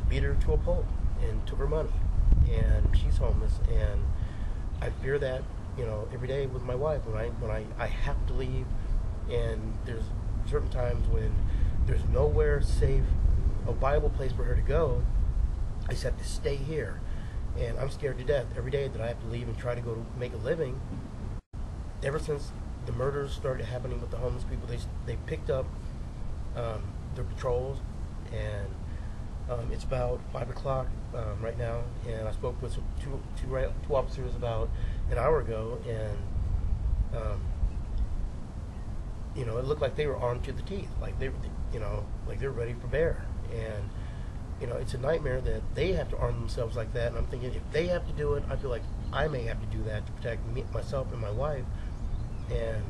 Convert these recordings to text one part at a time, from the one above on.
beat her to a pulp and took her money, and she's homeless. And I fear that, you know, every day with my wife when I have to leave, and there's certain times when there's nowhere safe, a viable place for her to go. I just have to stay here, and I'm scared to death every day that I have to leave and try to go to make a living. Ever since the murders started happening with the homeless people, they picked up their patrols, and it's about 5 o'clock right now, and I spoke with two officers about an hour ago, and you know, it looked like they were armed to the teeth, like they were ready for bear. And you know, it's a nightmare that they have to arm themselves like that. And I'm thinking, if they have to do it, I feel like I may have to do that to protect myself and my wife. And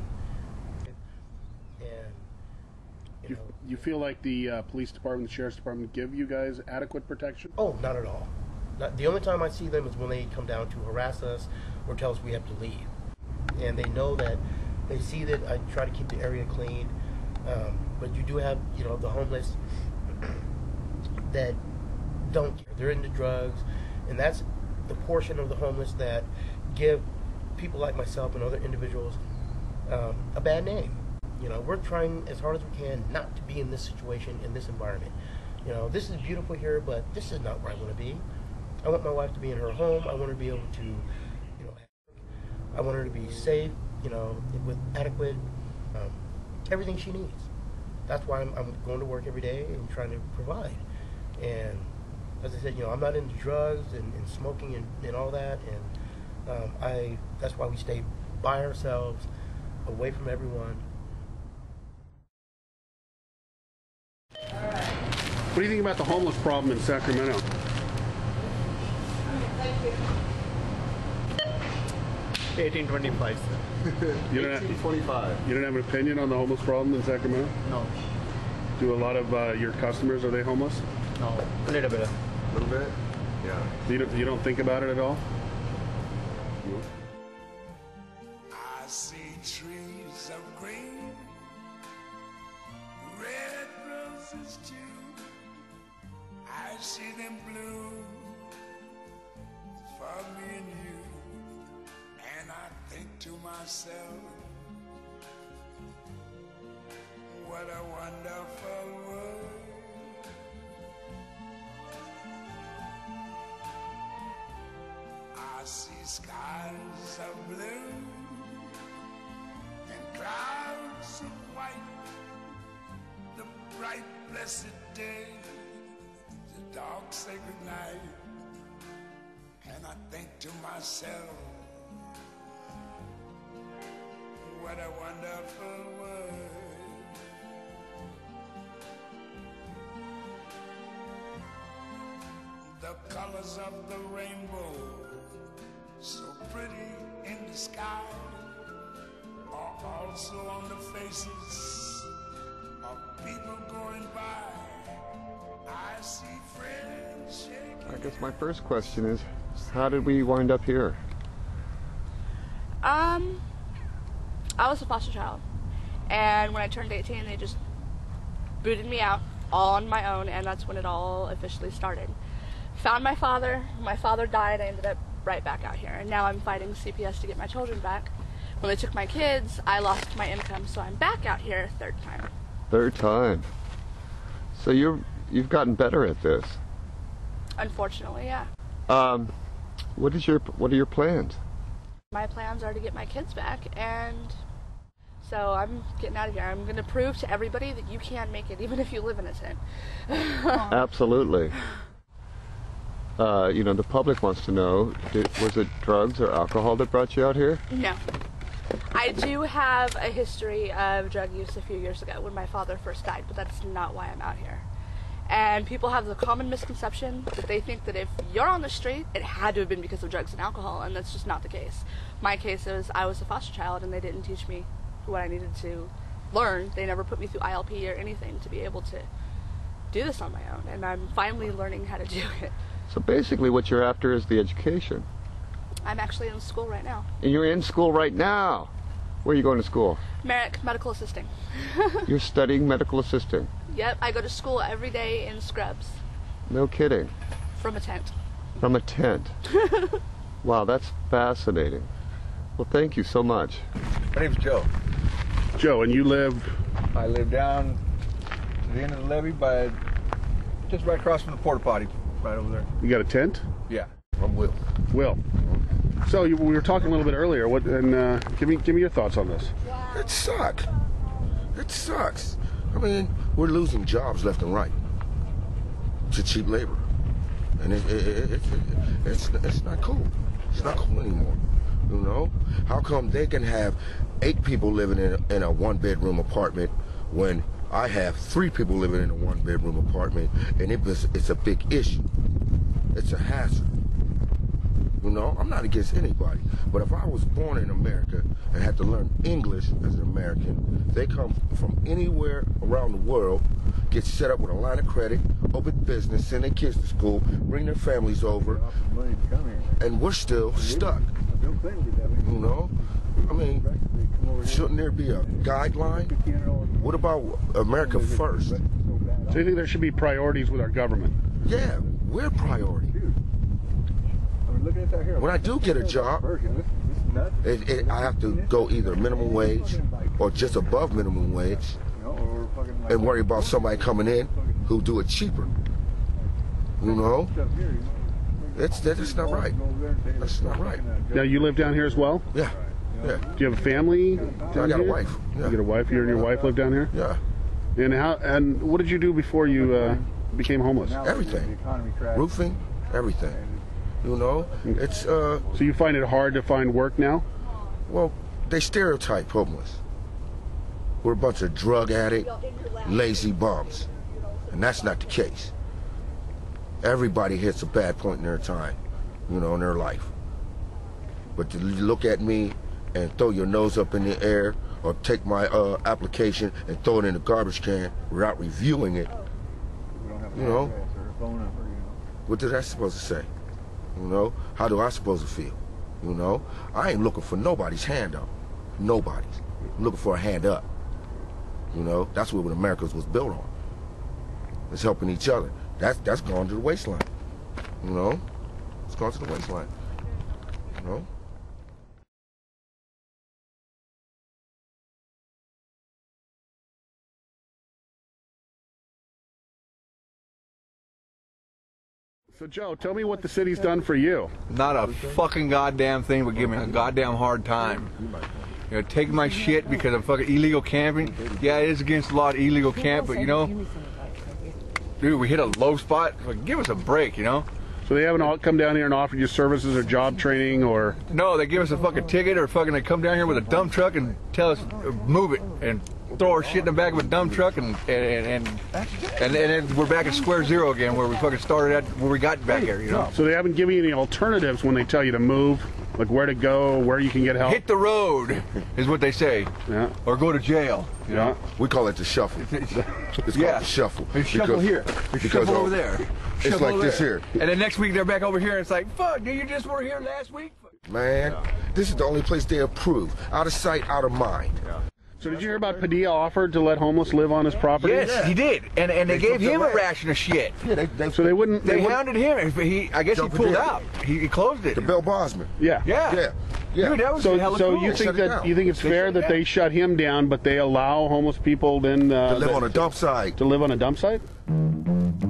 you know, you feel like the police department, the sheriff's department, give you guys adequate protection? Oh, not at all. The only time I see them is when they come down to harass us or tell us we have to leave. And they know that, they see that I try to keep the area clean. But you do have, you know, the homeless that don't care. They're into drugs, and that's the portion of the homeless that give people like myself and other individuals a bad name. You know, we're trying as hard as we can not to be in this situation, in this environment. You know, this is beautiful here, but this is not where I want to be. I want my wife to be in her home. I want her to be able to, you know, I want her to be safe, you know, with adequate everything she needs. That's why I'm going to work every day and trying to provide. And as I said, you know, I'm not into drugs and smoking and all that. And that's why we stay by ourselves, away from everyone. What do you think about the homeless problem in Sacramento? Thank you. 1825, sir. You don't 1825. You don't have an opinion on the homeless problem in Sacramento? No. Do a lot of your customers, are they homeless? No. A little bit. A little bit? Yeah. You don't think about it at all? No. I see trees of green, red roses too. I see them bloom for me and you. And I think to myself, what a wonderful world. I see skies of blue and clouds of white, the bright blessed day, the dark sacred night. And I think to myself, what a wonderful world. The colors of the rainbow, so pretty in the sky, are also on the faces of people going by. I see friends shaking. I guess my first question is, how did we wind up here? I was a foster child, and when I turned 18, they just booted me out all on my own, and that's when it all officially started. Found my father died, I ended up right back out here, and now I'm fighting CPS to get my children back. When they took my kids, I lost my income, so I'm back out here a third time. Third time. So you've gotten better at this. Unfortunately, yeah. What are your plans? My plans are to get my kids back, and so I'm getting out of here. I'm going to prove to everybody that you can make it, even if you live in a tent. Absolutely. You know, the public wants to know, was it drugs or alcohol that brought you out here? No. I do have a history of drug use a few years ago when my father first died, but that's not why I'm out here. And people have the common misconception that they think that if you're on the street, it had to have been because of drugs and alcohol, and that's just not the case. My case is I was a foster child, and they didn't teach me what I needed to learn. They never put me through ILP or anything to be able to do this on my own, and I'm finally learning how to do it. So basically what you're after is the education. I'm actually in school right now. And you're in school right now? Where are you going to school? Merrick, medical assisting. You're studying medical assisting? Yep, I go to school every day in scrubs. No kidding. From a tent. From a tent. Wow, that's fascinating. Well, thank you so much. My name's Joe. Joe, and you live? I live down to the end of the levee by just right across from the porta potty, right over there. You got a tent? Yeah. I'm Will. Will. So we were talking a little bit earlier. Give me your thoughts on this. It sucks. It sucks. I mean, we're losing jobs left and right to cheap labor, and it's not cool. It's not cool anymore. You know, how come they can have 8 people living in a 1-bedroom apartment when I have 3 people living in a 1-bedroom apartment, and it's a big issue. It's a hazard. You know, I'm not against anybody, but if I was born in America and had to learn English as an American, they come from anywhere around the world, get set up with a line of credit, open business, send their kids to school, bring their families over, and we're still stuck. You know? I mean, shouldn't there be a guideline? What about America first? So you think there should be priorities with our government? Yeah, we're priority. When I do get a job, I have to go either minimum wage or just above minimum wage and worry about somebody coming in who do it cheaper. You know? That's not right. That's not right. Now, you live down here as well? Yeah. Yeah. Do you have a family down here? I got a wife. Yeah. You got a wife? You and your wife live down here? Yeah. And what did you do before you became homeless? Everything. Roofing, everything. You know, it's So you find it hard to find work now? well, they stereotype homeless. We're a bunch of drug addict, lazy bums, and that's not the case. Everybody hits a bad point in their time, you know, in their life. But to look at me and throw your nose up in the air, or take my application and throw it in the garbage can without reviewing it, you know, what is that supposed to say? You know, how do I supposed to feel? You know, I ain't looking for nobody's hand up. Nobody's. I'm looking for a hand up. You know, that's what America was built on. It's helping each other. That's gone to the waistline. You know, it's gone to the waistline. You know. So, Joe, tell me what the city's done for you. Not a fucking goddamn thing, but give me a goddamn hard time. You know, take my shit because of fucking illegal camping. Yeah, it is against the law to illegal camp, but you know, dude, we hit a low spot. Like, give us a break, you know? So they haven't all come down here and offered you services or job training or... No, they give us a fucking ticket, or fucking they come down here with a dump truck and tell us move it and throw our shit in the back of a dump truck, and then we're back at square zero again, where we fucking started at, where we got back here, you know. So they haven't given you any alternatives when they tell you to move, like where to go, where you can get help. Hit the road is what they say. Yeah. Or go to jail. You know? We call it the shuffle. It's called the shuffle. There's shuffle here. There's shuffle over there. It's Shuffle like over this there. here. And then next week they're back over here, and it's like, fuck, dude, you just were here last week. Man, this is the only place they approve. Out of sight, out of mind. So did you hear about Padilla offered to let homeless live on his property? Yes, he did, and they gave him a ration of shit. Yeah, So they wouldn't... They hounded him, and I guess he pulled out. He closed it. The Bill Bosman. Yeah. Yeah. Yeah. Dude, that was So hella so cool. you think Shut it down. you think it's fair that they shut him down, but they allow homeless people then To live on a dump site. to live on a dump site?